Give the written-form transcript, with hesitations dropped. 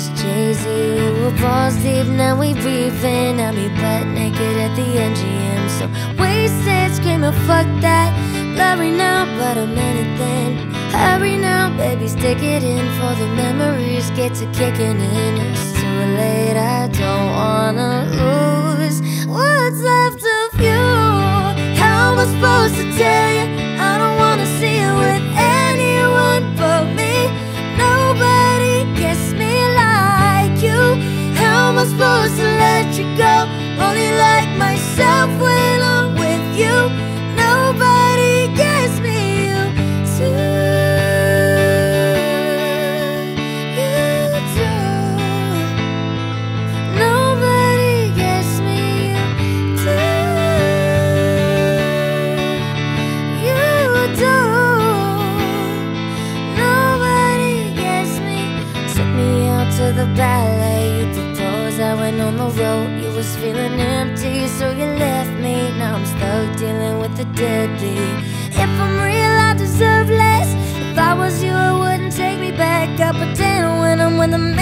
it's Jay-Z. We were balls deep, now we beefing. Now me butt naked at the MGM, so wasted, screaming fuck that. Blurry now, but I'm anything. Hurry now, baby, stick it in for the memories get to kicking in. It's too late, I don't wanna lose what's left of you. How am I supposed to tell you I don't wanna see you with anyone but me? Nobody gets me like you. How am I supposed to let you go? Only like myself when I'm with you. Nobody gets me, you too. The ballet, you proposed, I went on the road. You was feeling empty, so you left me. Now I'm stuck dealing with the deadbeat. If I'm real, I deserve less. If I was you, I wouldn't take me back. I pretend when I'm with a man